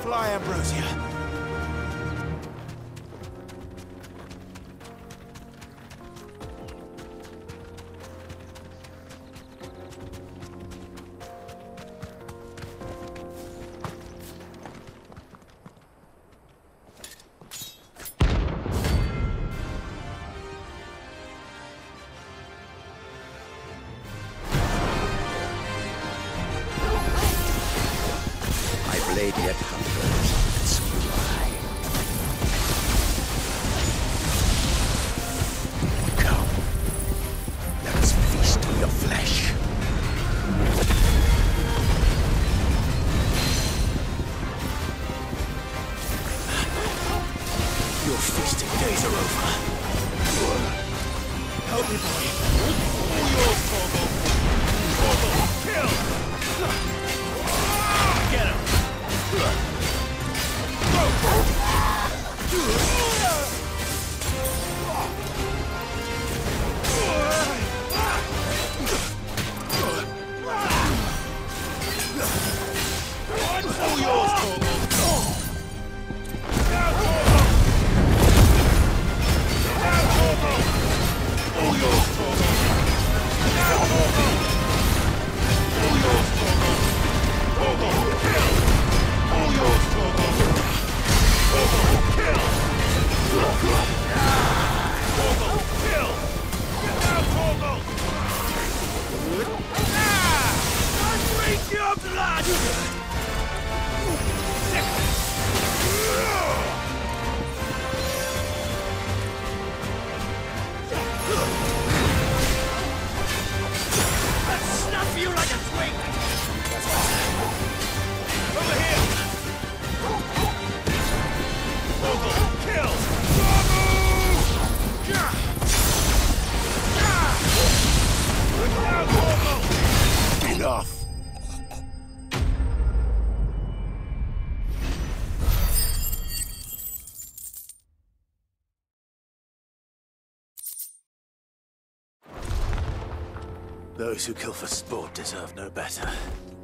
Fly, Ambrosia. Blade yet hungers, and so do I. Come, let us feast on your flesh. Your feasting days are over. Help me, boy. All yours, Torgal. Torgal, kill! Get him! All yours, Torgal! Now, Torgal! Now, Torgal! All yours, Torgal! Now, Torgal! All yours, Torgal! Torgal, kill! All yours, Torgal! Torgal, kill! Torgal, kill! Now, Torgal! I'll break your blood! I'll snuff you like a twig! Over here! Torgal, kill! Now, Torgal! Enough! Those who kill for sport deserve no better.